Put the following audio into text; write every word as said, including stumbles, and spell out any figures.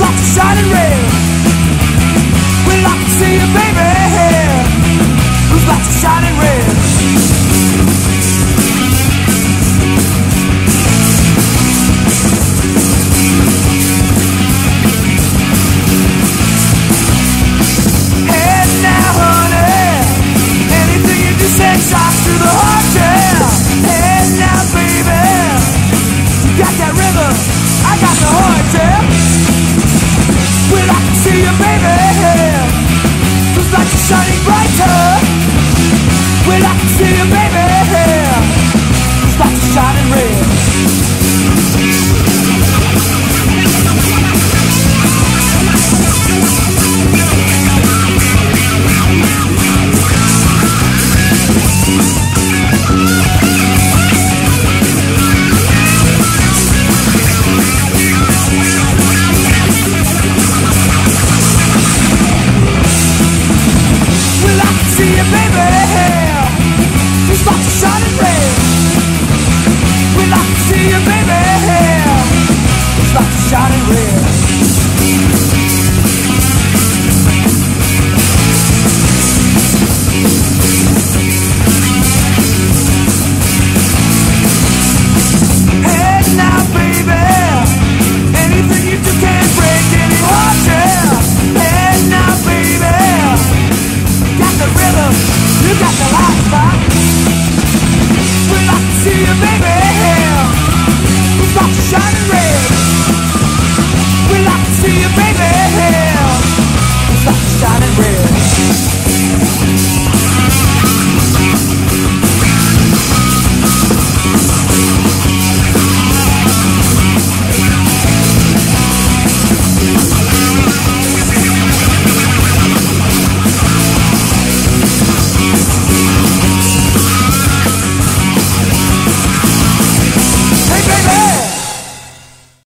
lights are shining red. We'd like to see you, baby, whose lights are shining red. Hey now, honey, anything you do sends shots to the heart, yeah. Hey now, baby, you got that rhythm, I got the heart, yeah. We'd like to see you, baby, whose lights are shining brighter.